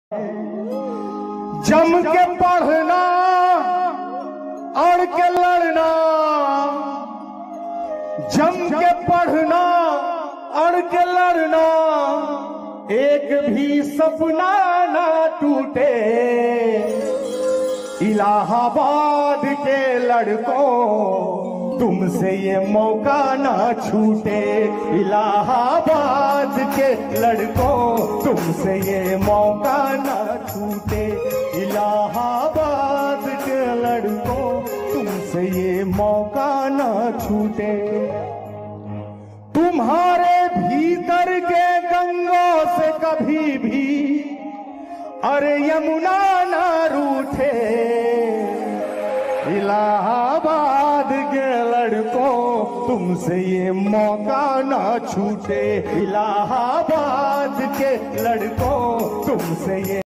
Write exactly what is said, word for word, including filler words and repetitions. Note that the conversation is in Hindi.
जम के पढ़ना अड़ के लड़ना, जम के पढ़ना अड़ के लड़ना, एक भी सपना ना टूटे। इलाहाबाद के लड़कों तुमसे ये मौका ना छूटे। इलाहाबाद के लड़कों तुमसे ये मौका ना छूटे। इलाहाबाद के लड़कों तुमसे ये मौका ना छूटे। तुम्हारे भीतर के गंगों से कभी भी अरे यमुना ना रूठे। इलाहाबाद के लड़कों तुमसे ये मौका ना छूटे। इलाहाबाद के लड़कों तुमसे ये